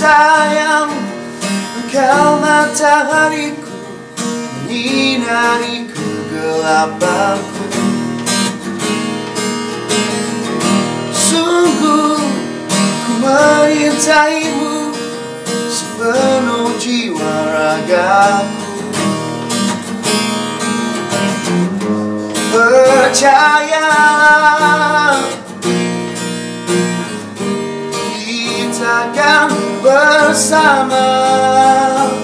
sayang, engkau matahariku, menyinari kegelapanku. Sungguh ku mencintaimu sepenuh jiwa ragaku. Percayalah, kita akan bersama